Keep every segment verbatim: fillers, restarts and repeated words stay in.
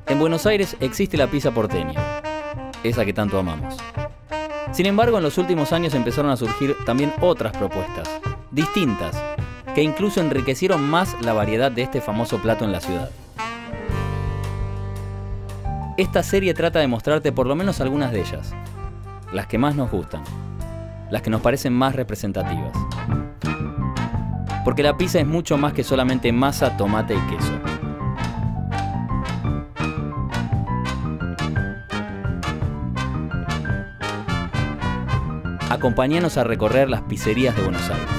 En Buenos Aires existe la pizza porteña, esa que tanto amamos. Sin embargo, en los últimos años empezaron a surgir también otras propuestas, distintas, que incluso enriquecieron más la variedad de este famoso plato en la ciudad. Esta serie trata de mostrarte por lo menos algunas de ellas, las que más nos gustan, las que nos parecen más representativas. Porque la pizza es mucho más que solamente masa, tomate y queso. Acompáñanos a recorrer las pizzerías de Buenos Aires.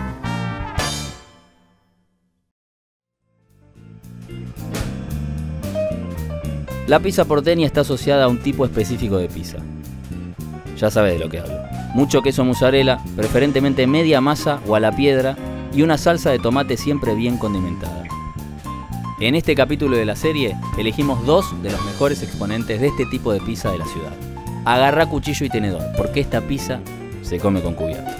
La pizza porteña está asociada a un tipo específico de pizza. Ya sabes de lo que hablo. Mucho queso mozzarella, preferentemente media masa o a la piedra, y una salsa de tomate siempre bien condimentada. En este capítulo de la serie elegimos dos de los mejores exponentes de este tipo de pizza de la ciudad. Agarrá cuchillo y tenedor, porque esta pizza se come con cubiertos.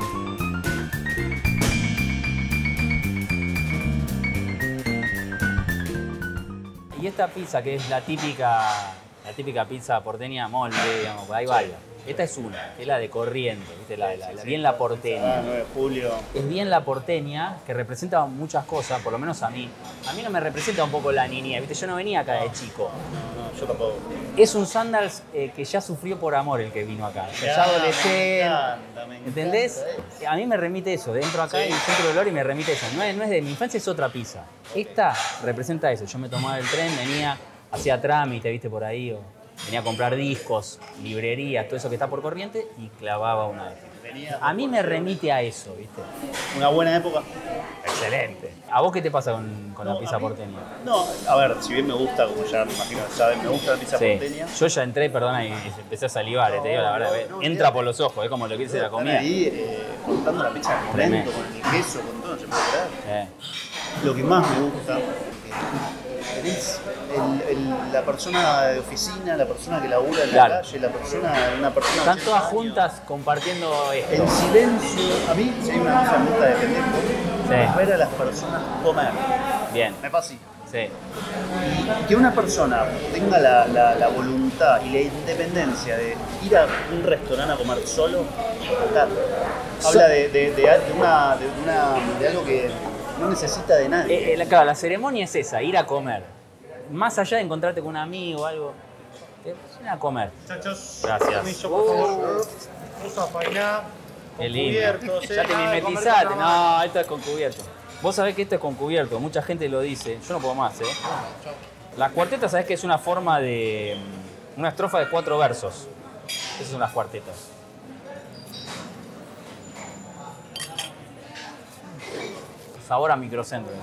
Y esta pizza, que es la típica, la típica pizza porteña molde, digamos, hay varias. Esta es una, que es la de Corrientes, ¿viste? La, la, la, bien la porteña. Ah, nueve de julio. Es bien la porteña, que representa muchas cosas, por lo menos a mí. A mí no me representa un poco la niñez, ¿viste? Yo no venía acá de chico. No, no, yo tampoco. Es un Sandals eh, que ya sufrió por amor el que vino acá. Ya, ya adolescente. Me encanta, me ¿entendés? Encanta. A mí me remite eso. Entro acá sí. En el centro de olor y me remite eso. No es, no es de mi infancia, es otra pizza. Esta representa eso. Yo me tomaba el tren, venía, hacía trámite, ¿viste? Por ahí. O venía a comprar discos, librerías, todo eso que está por Corrientes y clavaba una de estas. A mí me remite a eso, ¿viste? Una buena época. Excelente. ¿A vos qué te pasa con, con no, la pizza mí, porteña? No, a ver, si bien me gusta, como ya me imagino que saben, me gusta la pizza sí. porteña. Yo ya entré, perdona, y empecé a salivar, no, te digo la verdad. No, no, entra por los ojos, es como lo que dice la comida. Ahí, eh, cortando la pizza con lento, con el queso, con todo, no se puede creer. Eh. Lo que más me gusta es el, el, la persona de oficina, la persona que labura en claro. la calle, la persona, una persona... Están todas juntas compartiendo esto. El silencio, a mí, si hay una cosa que me gusta de pendejo, sí. es ver a las personas comer. Bien. Me pasa así. Sí. Y que una persona tenga la, la, la voluntad y la independencia de ir a un restaurante a comer solo, claro, so habla de, de, de, de, una, de, una, de algo que no necesita de nadie. Eh, eh, claro, la ceremonia es esa, ir a comer. Más allá de encontrarte con un amigo o algo, ir a comer. Muchachos, gracias. Permiso, por favor. Usa painá, qué lindo. Ya te mimetizaste. No, esto es con cubierto. Vos sabés que esto es con cubierto, mucha gente lo dice. Yo no puedo más, ¿eh? La cuarteta, sabés que es una forma de... una estrofa de cuatro versos. Esas son las cuartetas. Sabor a microcentro.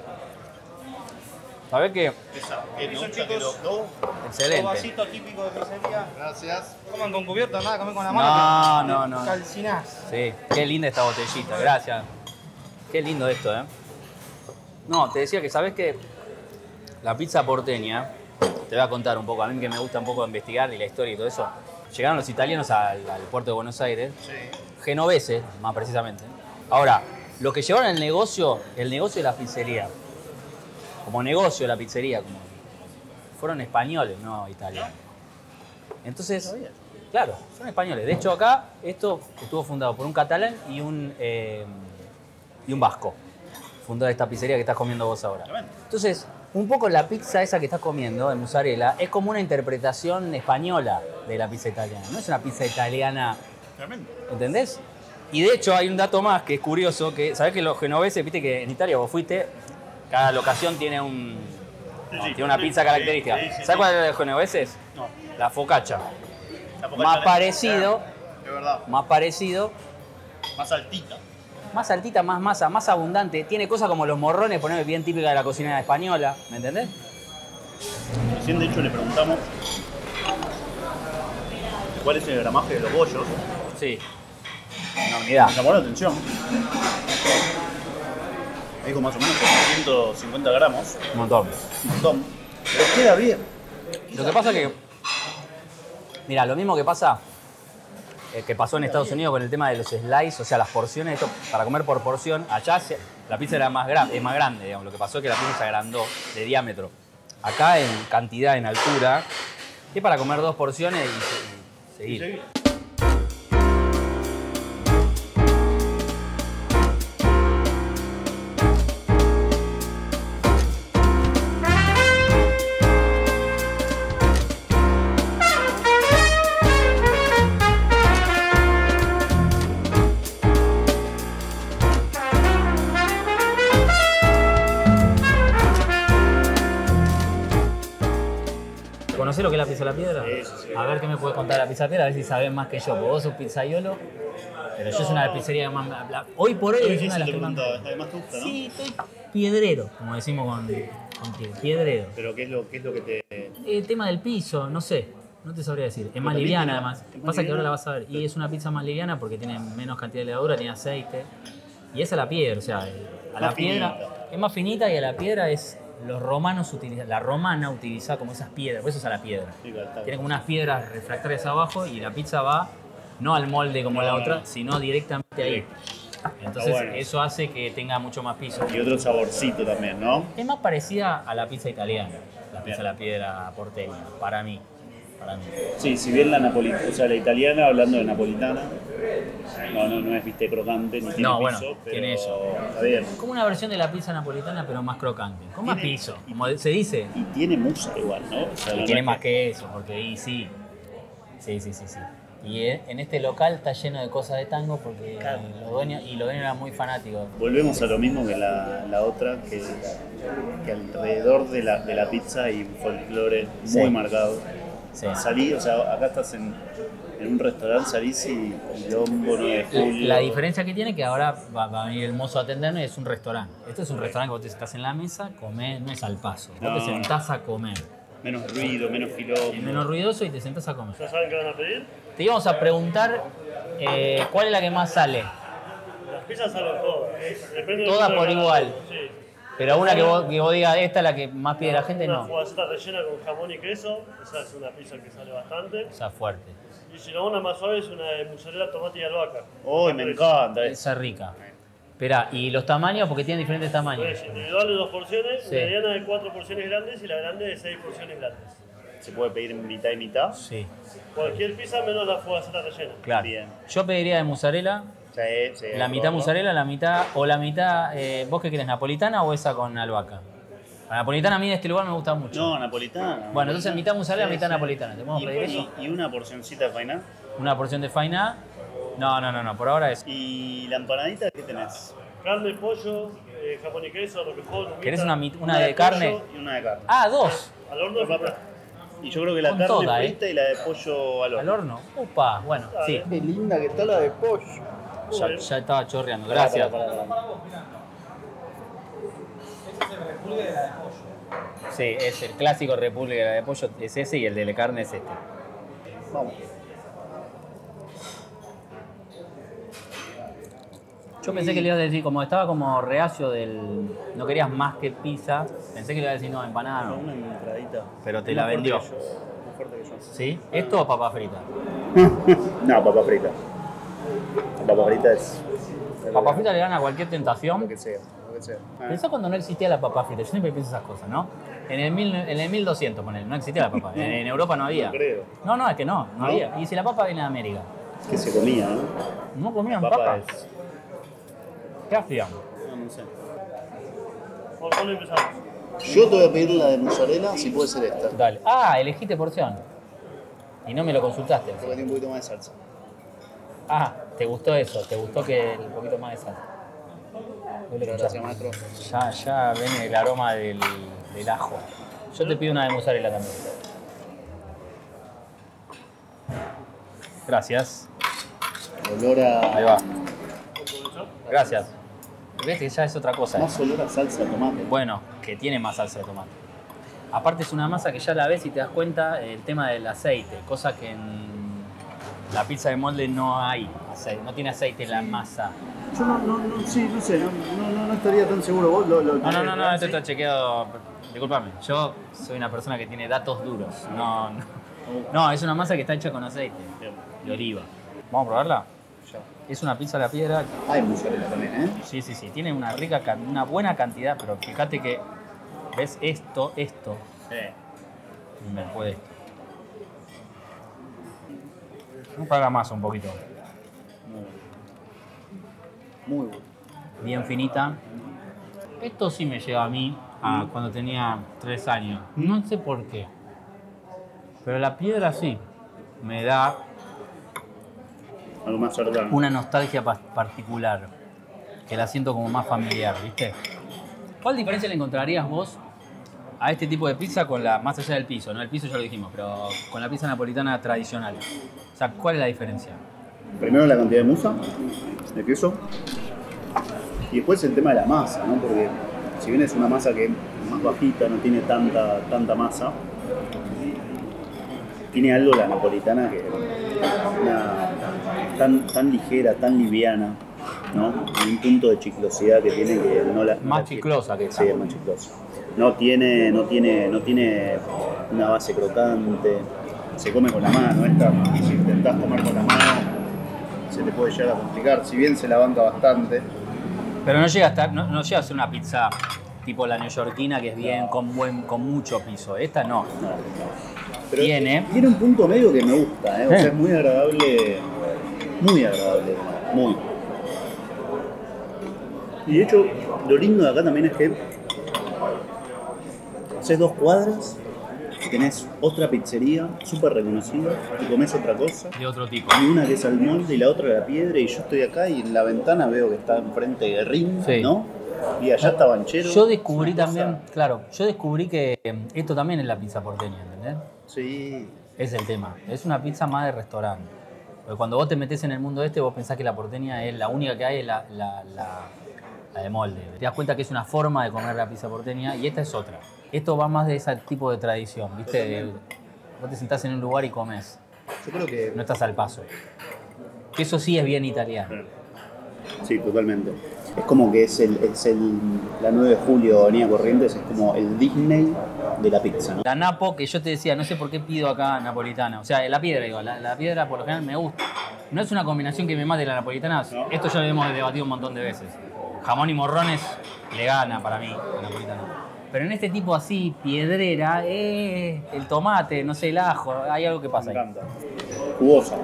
¿Sabés qué? Esa, eh, me gusta que los dos. Excelente. Dos vasitos típicos de pizzería. Gracias. Coman con cubierto, nada, comen con la mano. No, no, no. Calcinás. Sí, qué linda esta botellita, gracias. Qué lindo esto, ¿eh? No, te decía que sabés que la pizza porteña, te voy a contar un poco, a mí que me gusta un poco investigar y la historia y todo eso. Llegaron los italianos al, al puerto de Buenos Aires, sí. genoveses, más precisamente. Ahora, lo que llevaron el negocio, el negocio de la pizzería, como negocio de la pizzería, como fueron españoles, no italianos. Entonces, claro, son españoles. De hecho, acá esto estuvo fundado por un catalán y un, eh, y un vasco. Fundó esta pizzería que estás comiendo vos ahora. Entonces, un poco la pizza esa que estás comiendo, de mozzarella, es como una interpretación española de la pizza italiana. No es una pizza italiana, ¿entendés? Y de hecho hay un dato más que es curioso, que sabés que los genoveses, viste que en Italia vos fuiste, cada locación tiene un no, tiene una pizza característica. Sí, sí, ¿sabés sí. cuál es la de los genoveses? No. La focaccia. La focaccia más parecido, es verdad. Más parecido. Más altita. Más altita, más masa, más abundante. Tiene cosas como los morrones, poneme bien típica de la cocina española, ¿me entendés? Recién de hecho le preguntamos cuál es el gramaje de los bollos. Sí. Enormidad. Me llamó la atención. Dijo más o menos ciento cincuenta gramos. Un montón. Un montón. Pero queda bien. Lo que pasa es que... Mira, lo mismo que pasa... Eh, que pasó en Estados Unidos con el tema de los slices, o sea, las porciones, esto, para comer por porción. Allá se, la pizza era más grande, es más grande, digamos. Lo que pasó es que la pizza se agrandó de diámetro. acá en cantidad, en altura, es para comer dos porciones y, y seguir. Sí. ¿Conocés lo que es la pizza a la piedra? Sí, sí, sí. A ver qué me puedes contar de la pizza a la piedra, a ver si sabés más que yo. Porque vos sos pizzaiolo, pero yo soy una de las pizzerías más... la- hoy por hoy Qué es una de difícil las te que más... preguntaba, además te gusta, ¿no? Sí, estoy piedrero, como decimos con, contigo. Piedrero. Pero ¿qué es lo, qué es lo que te...? El tema del piso, no sé. No te sabría decir. Es más también liviana tiene- además. es más Pasa que ahora liviana. la vas a ver. Y es una pizza más liviana porque tiene menos cantidad de levadura, tiene aceite. Y esa es la piedra, o sea, a la Más piedra finita. es más finita y a la piedra es... Los romanos utilizan, la romana utilizaba como esas piedras, por eso es a la piedra. Sí, claro, está Tiene como unas piedras refractarias abajo y la pizza va no al molde como No, la no, otra, no. sino directamente ahí. Entonces bueno. eso hace que tenga mucho más piso. Y otro saborcito también, ¿no? Es más parecida a la pizza italiana, la pizza Bien. a la piedra porteña, para mí. Para mí. Sí, si bien la napolitana, o sea, la italiana, hablando de napolitana, no, no, no es, viste, crocante ni tiene No, piso, bueno, pero tiene eso. está bien. Como una versión de la pizza napolitana, pero más crocante, con más Tiene- piso, como se dice. Y tiene musa igual, ¿no? O sea, Y no tiene es más que eso, porque ahí sí. Sí, sí, sí, sí. Y eh, en este local está lleno de cosas de tango porque Claro. los dueños, y los dueños eran muy fanáticos. Volvemos a lo mismo que la, la otra, que, que alrededor de la, de la pizza hay un folclore Sí. muy marcado. Sí. Salí, o sea, acá estás en, en un restaurante, salís y Quilombo, nueve de julio. La diferencia que tiene es que ahora va, va a venir el mozo a atendernos y es un restaurante. Esto es un restaurante que vos te sentás en la mesa, comés, no es al paso. Vos No. te sentás a comer. Menos ruido, menos quilombo. Es menos ruidoso y te sentás a comer. ¿Ya saben qué van a pedir? Te íbamos a preguntar eh, cuál es la que más sale. Las pizzas salen todas. Depende del Todas gusto de por cada igual. uno, Sí. Pero una que vos, que vos digas, esta es la que más pide la gente, Una no. fugaceta rellena con jamón y queso. Esa es una pizza que sale bastante. O sea, fuerte. Y si no, una más suave es una de mozzarella, tomate y albahaca. Uy, me encanta eso. Esa es rica. Esperá, ¿y los tamaños? Porque tienen diferentes tamaños. Es individual de dos porciones, Sí. mediana de cuatro porciones grandes y la grande de seis porciones grandes. Se puede pedir en mitad y mitad. Sí, Cualquier pizza menos la fugaceta rellena. claro. Bien. Yo pediría de mozzarella, Sí, sí, la mitad ¿no? mozzarella, la mitad, o la mitad, eh, ¿vos qué querés, napolitana o esa con albahaca? La napolitana a mí de este lugar me gusta mucho. No, napolitana. Bueno, entonces mitad mozzarella, Sí, mitad sí. napolitana. ¿Te podemos Y, pedir eso? y- y una porcioncita de faina. Una porción de faina. No, no, no, no, por ahora es. ¿Y la empanadita qué tenés? Carne, pollo, eh, jamón y queso, roquefort, humita. ¿Querés una, mit- una de carne? pollo y una de carne. Ah, dos. Al horno de frita. Y yo creo que la Con carne toda, ¿eh? frita y la de pollo al horno. ¿Al horno? Upa, bueno, sí. Qué linda que está la de pollo. Ya, ya estaba chorreando, gracias. Pará, pará, pará. Sí, es el clásico República de pollo, es ese y el de la carne es este. Vamos. Yo pensé que le ibas a decir, como estaba como reacio del. No querías más que pizza, pensé que le ibas a decir no, empanada no. Una entradita. Pero te Más la fuerte vendió. que yo, más fuerte que yo. ¿Sí? ¿Esto o papa frita? No, papa frita. La papa frita es. Papa frita le gana a cualquier Lo tentación. que sea, lo que sea. Ah. Pensá cuando no existía la papa frita, yo siempre pienso esas cosas, ¿no? En el, mil, en el mil doscientos, ponele, no existía la papa. En, en Europa no había. No creo. No, no, es que no, no, ¿No? había. Y si la papa viene de América, Que se comía, ¿no? no comían Papa papa. es. ¿Qué hacían? No, no sé. ¿Por cuál empezamos? Yo te voy a pedir la de mozzarella, si puede ser esta. Dale. Ah, elegiste porción. Y no me lo consultaste. Porque tiene un poquito más de salsa. Ah, ¿te gustó eso? ¿Te gustó que el poquito más de sal? Doble Gracias, cuchara. maestro. Ya, ya ven el aroma del, del ajo. Yo te pido una de mozzarella también. Gracias. Olor a. Ahí va. Gracias. Ves que ya es otra cosa. Más olor a salsa de tomate. Bueno, que tiene más salsa de tomate. Aparte es una masa que ya la ves y te das cuenta el tema del aceite, cosa que en la pizza de molde no hay aceite, no tiene aceite en la masa. Yo no, no, no, sí, no sé, no, no, no, no estaría tan seguro. ¿Vos lo, lo No, no, no, no, esto ¿sí? está chequeado. Disculpame, yo soy una persona que tiene datos duros. No, no, no, es una masa que está hecha con aceite Bien. de oliva. ¿Vamos a probarla? Ya. Es una pizza a la piedra. Hay mozzarella también, ¿eh? Sí, sí, sí, tiene una rica, can- una buena cantidad, pero fíjate que ves esto, esto, Sí. Me puede esto. Vamos para la masa un poquito. Muy bueno. Bien finita. Esto sí me lleva a mí a cuando tenía tres años. No sé por qué. Pero la piedra sí. Me da Algo más cercano. una nostalgia pa- particular. Que la siento como más familiar, ¿viste? ¿Cuál diferencia le encontrarías vos a este tipo de pizza con la, más allá del piso? No, el piso ya lo dijimos, pero con la pizza napolitana tradicional. O sea, ¿cuál es la diferencia? Primero la cantidad de musa, de queso. Y después el tema de la masa, ¿no? Porque si bien es una masa que es más bajita, no tiene tanta, tanta masa, tiene algo la napolitana que es una, tan, tan ligera, tan liviana, ¿no? Y un punto de chiclosidad que tiene que no la... no Más la- chiclosa que esta. Sí, es más chiclosa. No tiene, no tiene, no tiene una base crocante, se come con la mano. Esta, y si intentás comer con la mano, se te puede llegar a complicar. Si bien se la banca bastante, Pero no llega a estar, no, no llega a ser una pizza tipo la neoyorquina que es bien con buen, con mucho piso. Esta no. pero Tiene. tiene un punto medio que me gusta, ¿eh? O Eh. sea, es muy agradable, muy agradable, muy. Y de hecho, lo lindo de acá también es que haces dos cuadras y tenés otra pizzería súper reconocida y comés otra cosa. De otro tipo. Y una que es al molde y la otra la piedra, y yo estoy acá y en la ventana veo que está enfrente de Ring, Sí. ¿no? Y allá está Banchero. Yo descubrí Una cosa- también, claro, yo descubrí que eh, esto también es la pizza porteña, ¿entendés? Sí. Es el tema. Es una pizza más de restaurante. Porque cuando vos te metés en el mundo este, vos pensás que la porteña es la única que hay, es la, la, la, la de molde. Te das cuenta que es una forma de comer la pizza porteña y esta es otra. Esto va más de ese tipo de tradición, ¿viste? De- vos te sentás en un lugar y comes. Yo creo que... No estás al paso. Que eso sí es bien italiano. Sí, totalmente. Es como que es el, es el la nueve de julio, Avenida Corrientes, es como el Disney de la pizza, ¿no? La napo, que yo te decía, no sé por qué pido acá napolitana. O sea, la piedra, digo, la, la piedra por lo general me gusta. No es una combinación que me mate la napolitana. No. Esto ya lo hemos debatido un montón de veces. Jamón y morrones le gana para mí la napolitana. Pero en este tipo así, piedrera, eh, el tomate, no sé, el ajo, hay algo que pasa Me ahí. encanta. Jugosa.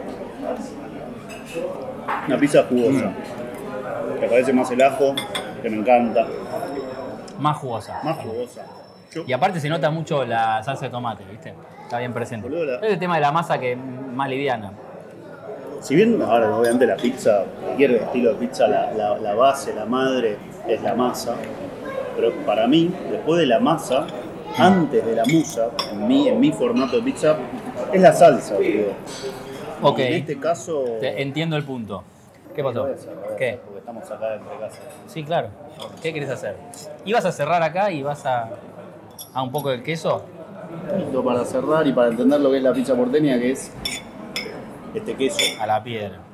Una pizza jugosa. Me parece más el ajo, que me encanta. Más jugosa. Más jugosa. Yo- Y aparte se nota mucho la salsa de tomate, ¿viste? Está bien presente. Boludo, la- Es el tema de la masa que es más liviana. Si bien ahora obviamente la pizza, cualquier estilo de pizza, la, la- la base, la madre es la masa, pero para mí, después de la masa, antes de la musa, en mi, en mi formato de pizza, es la salsa, boludo. Ok. Y en este caso... Te- entiendo el punto. ¿Qué Lo pasó? voy a hacer, lo voy a ¿Qué? hacer, porque estamos acá entre casa. Sí, claro. ¿Qué querés hacer? ¿Ibas a cerrar acá y vas a, a un poco del queso? Esto para cerrar y para entender lo que es la pizza porteña, que es este queso. A la piedra.